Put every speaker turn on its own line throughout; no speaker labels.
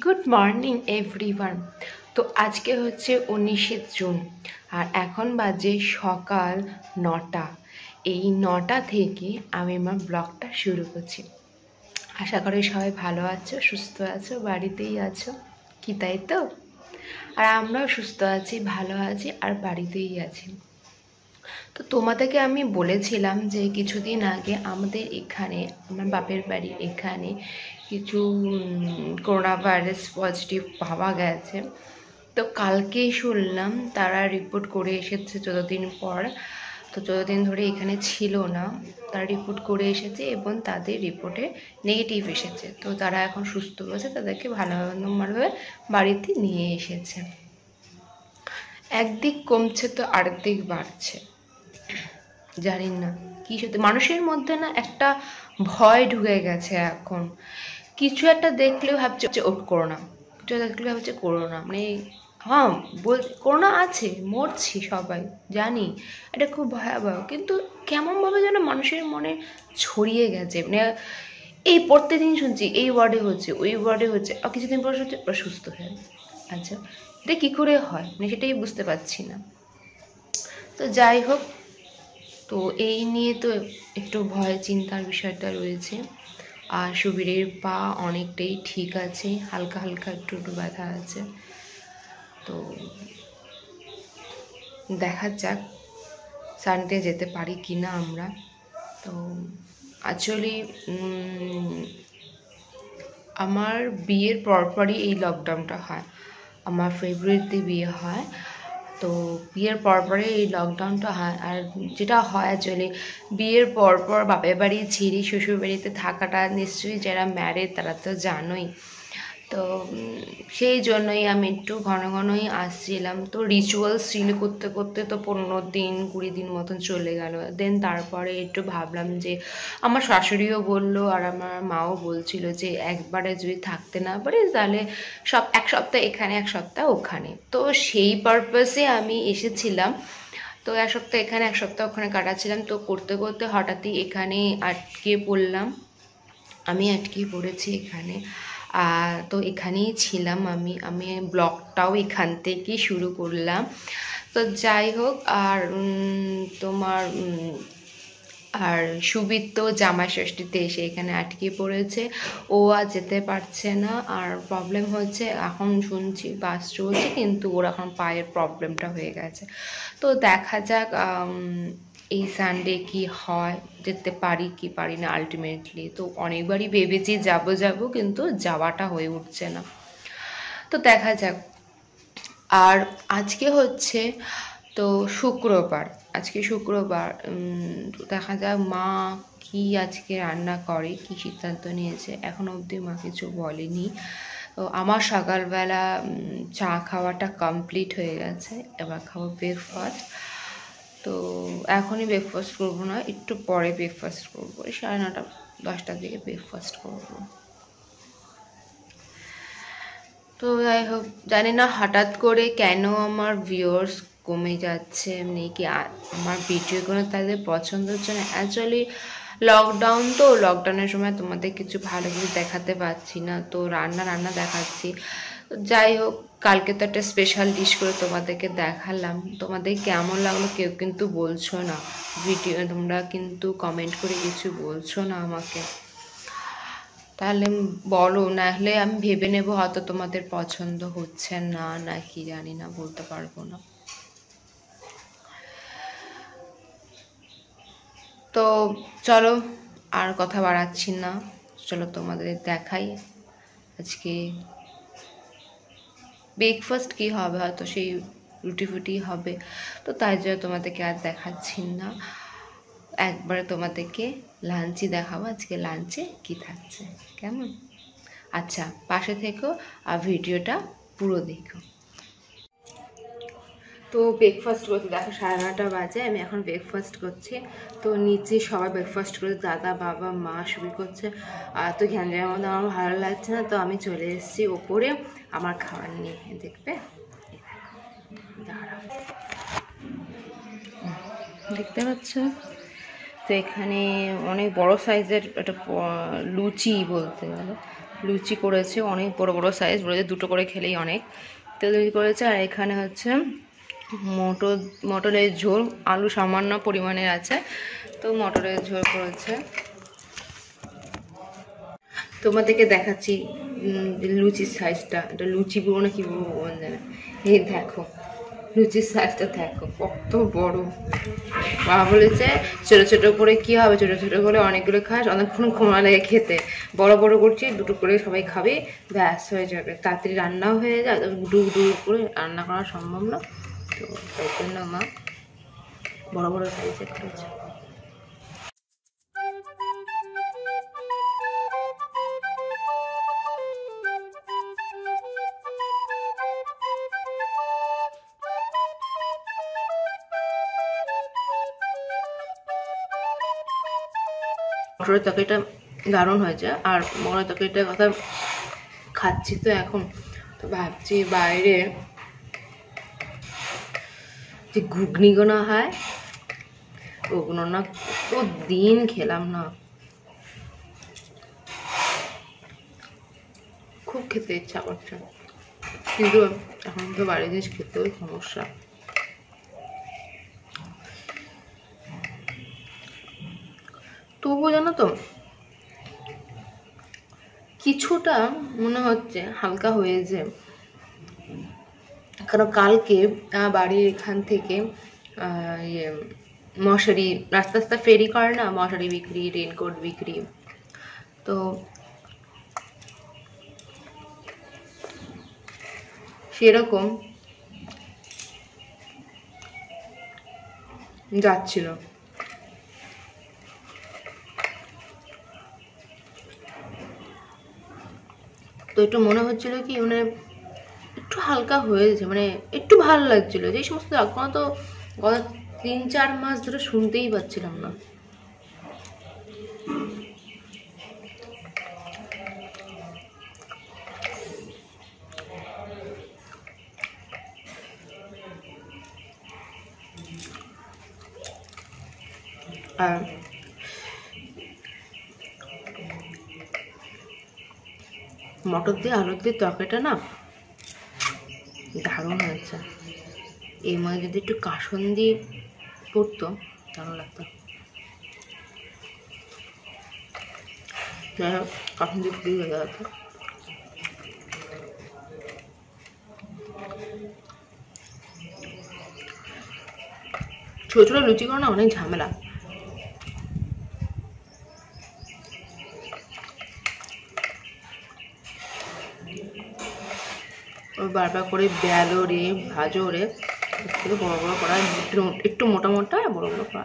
Good morning everyone. তো আজকে হচ্ছে 19শে জুন আর এখন বাজে সকাল 9টা। এই 9টা থেকে আমি আমার ব্লগটা শুরু করছি। আশা করি সবাই ভালো আছো, সুস্থ আছো, বাড়িতেই আছো কি, তাই তো? আর আমরাও সুস্থ আছি, ভালো আছি আর বাড়িতেই আছি। তো তোমাদেরকে আমি বলেছিলাম যে কিছুদিন আগে আমাদের এখানে, আমার বাপের বাড়ি এখানে কিছু করোনা ভাইরাস পজিটিভ পাওয়া গেছে। তো কালকেই শুনলাম তারা রিপোর্ট করে এসেছে 14 দিন পর। তো 14 দিন ধরে এখানে ছিল না, তারা রিপোর্ট করে এসেছে এবং তাদের রিপোর্টে নেগেটিভ এসেছে। তো তারা এখন সুস্থ রয়েছে, তাদেরকে ভালোভাবে বাড়িতে নিয়ে এসেছে। একদিক কমছে তো আরেকদিক বাড়ছে, জানি না কি সত্যি। মানুষের মধ্যে না একটা ভয় ঢুকে গেছে এখন। কিছু একটা দেখলেও ভাবছে ও করোনা, কিছু দেখলেও ভাবছে করোনা, মানে হ্যাঁ করোনা আছে, মরছি সবাই জানি, এটা খুব ভয়াবহ, কিন্তু কেমনভাবে যেন মানুষের মনে ছড়িয়ে গেছে। মানে এই প্রত্যেকদিন শুনছি এই ওয়ার্ডে হচ্ছে, ওই ওয়ার্ডে হচ্ছে, আর কিছুদিন পর হচ্ছে ওরা সুস্থ হয়ে। আচ্ছা, এটা কী করে হয় মানে সেটাই বুঝতে পারছি না। তো যাই হোক, তো এই নিয়ে তো একটু ভয় চিন্তার বিষয়টা রয়েছে। আর সুবীরের পা অনেকটাই ঠিক আছে, হালকা হালকা একটু একটু ব্যথা আছে। তো দেখা যাক সানডে যেতে পারি কি না আমরা। তো অ্যাকচুয়ালি আমার বিয়ের পরপরই এই লকডাউনটা হয়। আমার ফেব্রুয়ারিতে বিয়ে হয়, তো বিয়ের পরপরে এই লকডাউনটা হয়। আর যেটা হয় অ্যাকচুয়ালি বিয়ের পরপর বাপের বাড়ি ছেড়ে শ্বশুর বাড়িতে থাকাটা নিশ্চয়ই যারা ম্যারেড তারা তো জানোই। তো সেই জন্যই আমি একটু ঘন ঘনই আসছিলাম। তো রিচুয়ালস রিলে করতে করতে তো 15 দিন 20 দিন মতন চলে গেল। দেন তারপরে একটু ভাবলাম যে আমার শাশুড়িও বললো আর আমার মাও বলছিল যে একবারে যদি থাকতে না পারি তাহলে এক সপ্তাহ এখানে এক সপ্তাহ ওখানে। তো সেই পারপাসে আমি এসেছিলাম। তো এক সপ্তাহ এখানে এক সপ্তাহ ওখানে কাটাচ্ছিলাম। তো করতে করতে হঠাৎই এখানে আটকে পড়লাম, আমি আটকে পড়েছি এখানে। তো এখানেই ছিলাম আমি ব্লগটাও এখান থেকেই শুরু করলাম। তো যাই হোক, আর তোমার আর সুবীর তো জামাই ষষ্ঠীতে এসে এখানে আটকে পড়েছে, ও আর যেতে পারছে না। আর প্রবলেম হচ্ছে এখন শুনছি বাস চলছে, কিন্তু ওর এখন পায়ের প্রবলেমটা হয়ে গেছে। তো দেখা যাক এই সানডে কি হয়, যেতে পারি কি পারি না আলটিমেটলি। তো অনেকবারই ভেবেছি যাব কিন্তু যাওয়াটা হয়ে উঠছে না। তো দেখা যাক। আর আজকে হচ্ছে তো শুক্রবার, আজকে শুক্রবার। দেখা যাক মা কি আজকে রান্না করে, কি সিদ্ধান্ত নিয়েছে, এখনো অবধি মা কিছু বলেনি। তো আমার সকালবেলা চা খাওয়াটা কমপ্লিট হয়ে গেছে, এবার খাবো ব্রেকফাস্ট। তো এখনই ব্রেকফাস্ট করবো না, একটু পরে ব্রেকফাস্ট করবো, 9:30 10টার দিকে ব্রেকফাস্ট করবো। তো যাই হোক, জানি না হঠাৎ করে কেন আমার ভিউয়ার্স কমে যাচ্ছে, মানে কি আমার ভিডিওগুলো তাদের পছন্দ হচ্ছে না। অ্যাকচুয়ালি লকডাউন, তো লকডাউনের সময় তোমাদের কিছু ভালো কিছু দেখাতে পারছি না, তো রান্না দেখাচ্ছি। যাই হোক, কালকে তো একটা স্পেশাল ডিশ করে তোমাদেরকে দেখালাম, তোমাদের কেমন লাগলো কেউ কিন্তু বলছো না ভিডিও, তোমরা কিন্তু কমেন্ট করে কিছু বলছো না আমাকে। তাহলে বলো, না হলে আমি ভেবে নেব হয়তো তোমাদের পছন্দ হচ্ছে না, নাকি জানি না, বলতে পারবো না। তো চলো আর কথা বাড়াচ্ছি না, চলো তোমাদের দেখাই আজকে ব্রেকফাস্ট কি হবে, হয়তো সেই রুটি ফুটি হবে। তো তাই জন্য তোমাদেরকে আর দেখাচ্ছি না, একবারে তোমাদেরকে লাঞ্চই দেখাবো আজকে লাঞ্চে কি থাকছে, কেমন? আচ্ছা, পাশে থেকো আর ভিডিওটা পুরো দেখো। তো ব্রেকফাস্ট করছি, দেখো 9:30 বাজে, আমি এখন ব্রেকফাস্ট করছি। তো নিচে সবাই ব্রেকফাস্ট করে, দাদা বাবা মা সবই করছে। আর তো ঘ্যানজামের মধ্যে আমার ভালো লাগছে না, তো আমি চলে এসেছি ওপরে আমার খাবার নিয়ে, দেখবে দেখতে পাচ্ছ। তো এখানে অনেক বড় সাইজের একটা লুচি বলতে গেলে, লুচি করেছে, অনেক বড় বড় সাইজ, বলেছে দুটো করে খেলেই অনেক। তেল লুচি করেছে। আর এখানে হচ্ছে মটরের ঝোল, আলু সামান্য পরিমাণে আছে, তো মটরের ঝোল করেছে। তোমাদেরকে দেখাচ্ছি লুচির সাইজটা। এটা লুচি বলবো না কি বলবো জানে। এই দেখো লুচির সাইজটা দেখো কত বড়। বাবা বলেছে ছোটো ছোটো করে কি হবে, ছোটো ছোটো করে অনেকগুলো খাস, অনেকক্ষণ ক্ষমা লাগে খেতে। বড় বড় করছি, দুটো করে সবাই খাবে, ব্যাস হয়ে যাবে, তাড়াতাড়ি রান্নাও হয়ে যায়। ডুব ডুব করে রান্না করা সম্ভব না, তো তাই জন্য মা বড় বড় সাইজে করেছে। মটরের তরকারিটা দারুণ হয়েছে। আর মটরের তরকারিটার কথা খাচ্ছি তো এখন, তো ভাবছি বাইরে যে ঘুগনিগুলো হয় ওগুলো না কত দিন খেলাম না, খুব খেতে ইচ্ছা করছে, কিন্তু এখন তো বাইরে জিনিস খেতেও সমস্যা। তবুও জানো তো কিছুটা মনে হচ্ছে হালকা হয়েছে, কারণ কালকে বাড়ির এখান থেকে মশারি রাস্তা রাস্তা ফেরি করে না, মশারি বিক্রি, রেনকোট বিক্রি, তো সেরকম যাচ্ছিল। তো একটু মনে হচ্ছিল কি মানে একটু হালকা হয়েছে, মানে একটু ভালো লাগছিল। যে সমস্ত এখন তো গত 3-4 মাস ধরে শুনতেই পাচ্ছিলাম না। আর মটর দিয়ে আলু দিয়ে তরকারিটা না দারুণ হয়েছে। এর মধ্যে যদি একটু কাসুন্দি পড়তো দারুণ লাগতো। যাই হোক কাসুন্দি পুরি হয়ে যাচ্ছে। ছোটো ছোটো লুচি করো না অনেক ঝামেলা। বারবার করে বেলো রে, ভাজো রে, একটু বড় বড় করা, একটু মোটা মোটা বড় বড় করা।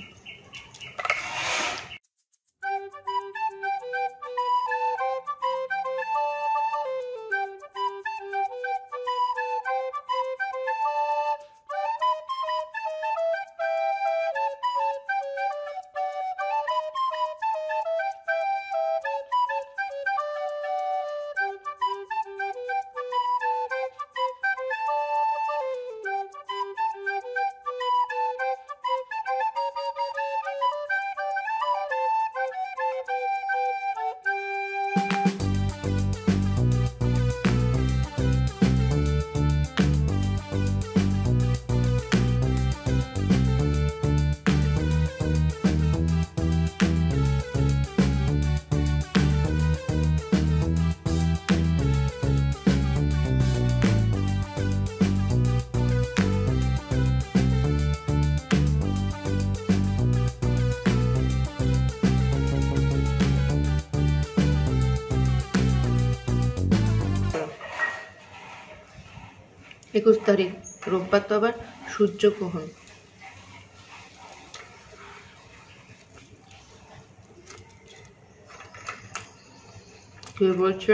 একুশ তারিখ রোববার, তো আবার সূর্যগ্রহণ। কেউ বলছে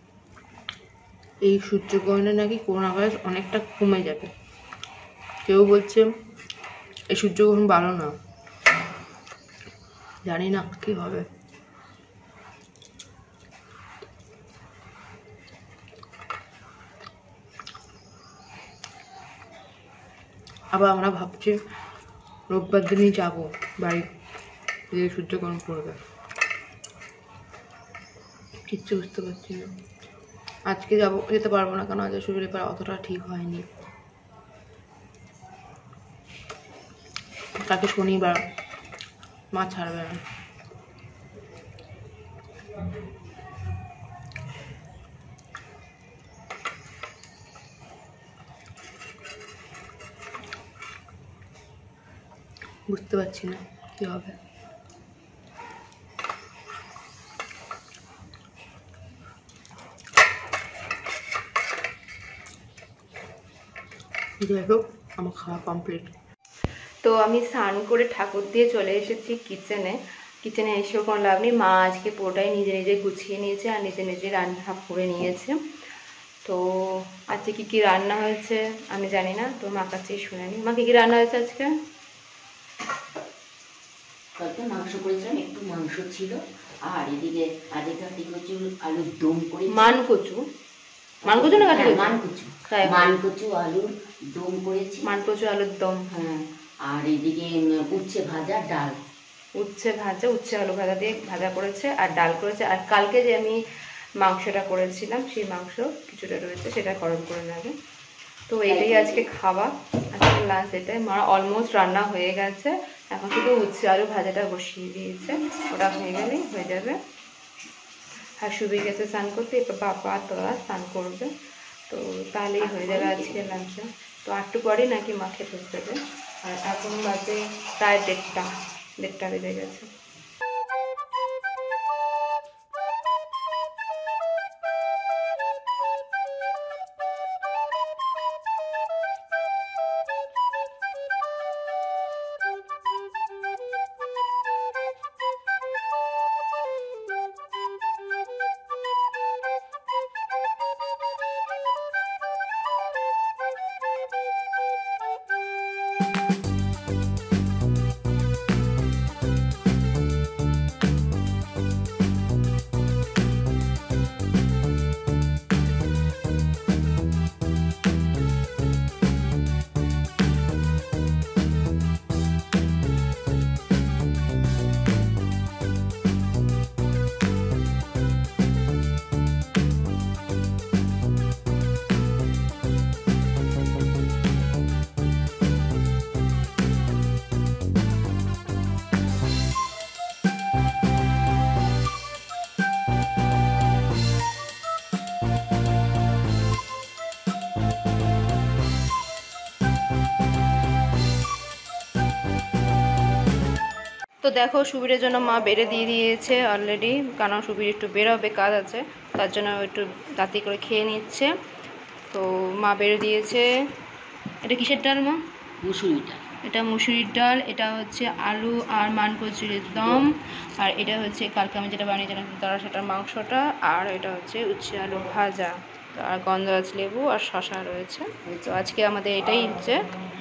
এই সূর্যগ্রহণে নাকি করোনা ভাইরাস অনেকটা কমে যাবে, কেউ বলছে এই সূর্যগ্রহণ ভালো না, জানি না কি হবে। আবার আমরা ভাবছি রোববার দিনই যাবো বাড়ি, যে সূর্যগ্রহণ পড়বে। কিচ্ছু বুঝতে পারছি না। আজকে যেতে পারবো না, কারণ আজকে শরীর অতটা ঠিক হয়নি। কালকে শনিবার, মা ছাড়বে না। বুঝতে পারছি না কি হবে। যাই হোক, আমার খাওয়া কমপ্লিট। তো আমি স্নান করে ঠাকুর দিয়ে চলে এসেছি কিচেনে এসেও কোনো লাভ নেই। মা আজকে পুরোটাই নিজে নিজে গুছিয়ে নিয়েছে আর নিজে নিজে রান্না করে নিয়েছে। তো আজকে কি কি রান্না হয়েছে আমি জানি না, তো মা কাছে শুনে নি। মা কি কি রান্না হয়েছে আজকে?
কালকে মাংস করেছিলাম, একটু মাংস ছিল, আর এদিকে কাটি কচু আলুর দম করে। মানকচু না কাটি মানকচু আলুর দম করেছি।
মানকচু আলুর দম,
হ্যাঁ। আর এদিকে উচ্ছে ভাজা, ডাল।
উচ্ছে আলু ভাজা দিয়ে ভাজা করেছে আর ডাল করেছে। আর কালকে যে আমি মাংসটা করেছিলাম সেই মাংস কিছুটা রয়েছে, সেটা গরম করে নেবে। তো এটাই আজকে খাওয়া, আজকে লাস্ট এটাই। মা অলমোস্ট রান্না হয়ে গেছে, এখন শুধু উচ্ছে আলু ভাজাটা বসিয়ে দিয়েছে, ওটা হয়ে গেলেই হয়ে যাবে। আর শুভি গেছে স্নান করতে, এবার বাবা তোরা স্নান করবে, তো তাহলেই হয়ে যাবে আজকে লাঞ্চে। তো একটু পরে নাকি মা খেতে দেবে। আর এখন বাজে প্রায় 1:30 বেজে গেছে। তো দেখো, সুবীরের জন্য মা বেড়ে দিয়ে দিয়েছে অলরেডি, কারণ সুবীর একটু বেরোবে, কাজ আছে, তার জন্য একটু তাড়াতাড়ি করে খেয়ে নিচ্ছে। তো মা বেড়ে দিয়েছে। এটা কিসের ডাল মা?
মুসুরির ডাল।
এটা মুসুরির ডাল, এটা হচ্ছে আলু আর মানকচুর দম, আর এটা হচ্ছে কালকে আমি যেটা বানিয়েছিলাম তারা সেটার মাংসটা, আর এটা হচ্ছে উচ্ছে আলু ভাজা, আর গন্ধরাজ লেবু আর শশা রয়েছে। তো আজকে আমাদের এটাই হচ্ছে।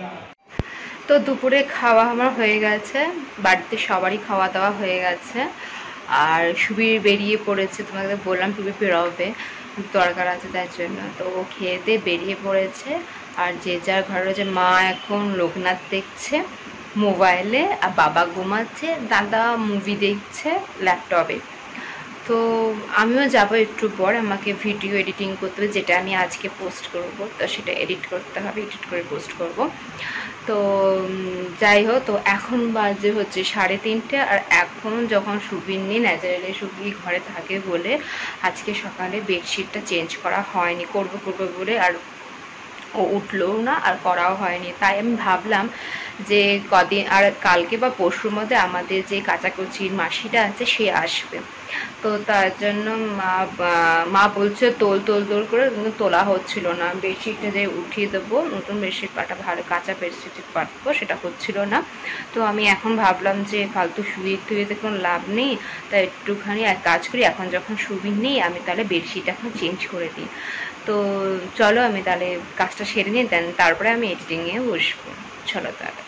তো দুপুরে খাওয়া আমার হয়ে গেছে, বাড়িতে সবারই খাওয়া দাওয়া হয়ে গেছে। আর সুবীর বেরিয়ে পড়েছে, তোমাদের বললাম টুবি বেরোবে, দরকার আছে তার জন্য। তো ও খেতে বেরিয়ে পড়েছে। আর যে যার ঘরে রয়েছে, মা এখন লোকনাথ দেখছে মোবাইলে, আর বাবা ঘুমাচ্ছে, দাদা মুভি দেখছে ল্যাপটপে। তো আমিও যাবো একটু পর, আমাকে ভিডিও এডিটিং করতে হবে, যেটা আমি আজকে পোস্ট করব, তো সেটা এডিট করতে হবে, এডিট করে পোস্ট করব। তো যাই হোক, তো এখন বাজে হচ্ছে 3:30, আর এখন যখন সুবীর নেই, ন্যাচারালি সুবীর ঘরে থাকে বলে আজকে সকালে বেডশিটটা চেঞ্জ করা হয়নি, করবো বলে, আর ও উঠলোও না আর করাও হয়নি। তাই আমি ভাবলাম যে কদিন আর কালকে বা পরশুর মধ্যে আমাদের যে কাচাকুচির মাসিটা আছে সে আসবে। তো তার জন্য মা বলছে তোল করে, কিন্তু তোলা হচ্ছিল না। বেডশিটটা যে উঠিয়ে দেবো, নতুন বেডশিট পাটা ভালো কাঁচা বেডশিট পাতবো, সেটা হচ্ছিল না। তো আমি এখন ভাবলাম যে ফালতু শুয়ে কোনো লাভ নেই, তাই একটুখানি এক কাজ করি, এখন যখন সুবির নেই আমি তাহলে বেডশিট এখন চেঞ্জ করে দিই। তো চলো আমি তাহলে কাজটা সেরে নিই, দেন তারপরে আমি এডিটিংয়ে বসবো। চলো তাহলে।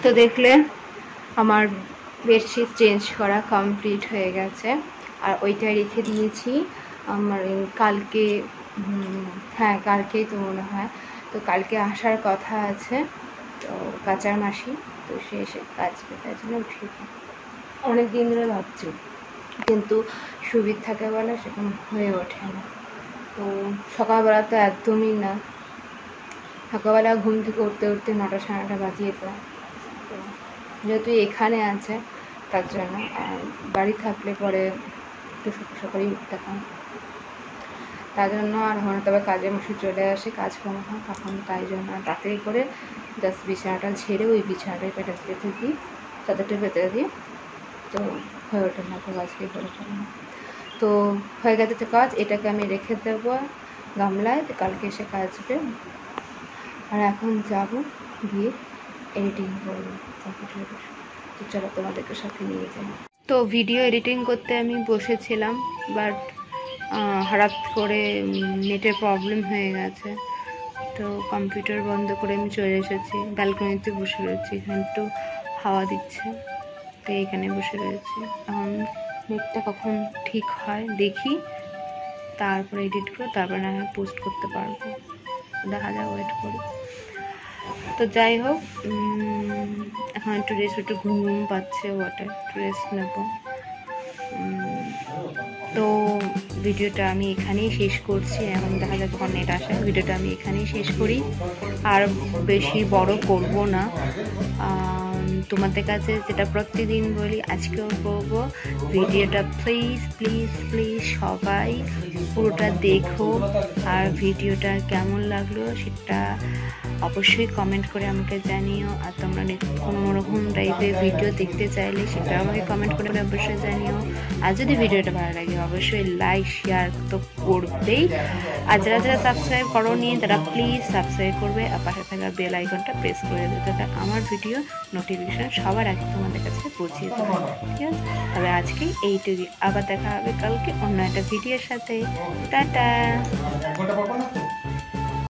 তো দেখলে আমার বেডশিট চেঞ্জ করা কমপ্লিট হয়ে গেছে, আর ওইটা রেখে দিয়েছি আমার কালকে, হ্যাঁ কালকেই তো মনে হয়, তো কালকে আসার কথা আছে, তো কাচার মাসি, তো সে এসে কাচবে, তাই জন্য উঠিয়ে অনেক দিন ধরে ভাবছি, কিন্তু সুবিধ থাকে বলে সেরকম হয়ে ওঠে না। তো সকালবেলা তো একদমই না, সকালবেলা ঘুম থেকে উঠতে উঠতে 9টা সাড়ে 9টা বাজিয়ে দেয়। তো যেহেতু এখানে আছে তার জন্য, আর বাড়ি থাকলে পরে একটু সকাল সকালই উঠতে হয়, তার জন্য আর হয় না। তবে কাজের মাসে চলে আসে, কাজকর্ম হয় তখন, তাই জন্য তাড়াতাড়ি করে জাস্ট বিছানাটা ঝেড়ে ওই বিছানাটাই পেতে দিই, চাদরটা পেতে দিই, তো হয়ে ওঠে না, তো আজকেই করে ফেলে না। তো হয়ে গেছে তো কাজ, এটাকে আমি রেখে দেবো গামলায়, কালকে এসে কাচবে। আর এখন যাব গিয়ে এডিটিং করবো কম্পিউটারে, তো চলো তোমাদেরকে সাথে নিয়ে যাই। তো ভিডিও এডিটিং করতে আমি বসেছিলাম, বাট হঠাৎ করে নেটের প্রবলেম হয়ে গেছে, তো কম্পিউটার বন্ধ করে আমি চলে এসেছি, ব্যালকনিতে বসে রয়েছি, এখানে একটু হাওয়া দিচ্ছে, তো এখানে বসে রয়েছি। এখন নেটটা কখন ঠিক হয় দেখি, তারপরে এডিট করে তারপরে না হয় পোস্ট করতে পারবো, দেখা যাক, ওয়েট করি। তো যাই হোক, এখন একটু রেস্ট, একটু ঘুম পাচ্ছে, ওটা একটু রেস্ট নেবো। তো ভিডিওটা আমি এখানেই শেষ করছি, এখন দেখা যাক কখন নেট আসে, ভিডিওটা আমি এখানেই শেষ করি, আর বেশি বড় করব না। তোমাদের কাছে যেটা প্রতিদিন বলি, আজকেও বলবো, ভিডিওটা প্লিজ প্লিজ প্লিজ সবাই পুরোটা দেখো, আর ভিডিওটা কেমন লাগলো সেটা অবশ্যই কমেন্ট করে আমাকে জানিও। আর তোমরা কোনো রকম টাইপের ভিডিও দেখতে চাইলে সেটা আমাকে কমেন্ট করে অবশ্যই জানিও। আর যদি ভিডিওটা ভালো লাগে অবশ্যই লাইক শেয়ার তো করবেই, আর যারা যারা সাবস্ক্রাইব করো নি তারা প্লিজ সাবস্ক্রাইব করবে, আর পাশে থাকা বেল আইকনটা প্রেস করে দেবে, যাতে আমার ভিডিও নোটিফিকেশন সবার আগে তোমাদের কাছে পৌঁছে যাবে। ঠিক আছে, তবে আজকে এইটুকুই, আবার দেখা হবে কালকে অন্য একটা ভিডিওর সাথে। টাটা।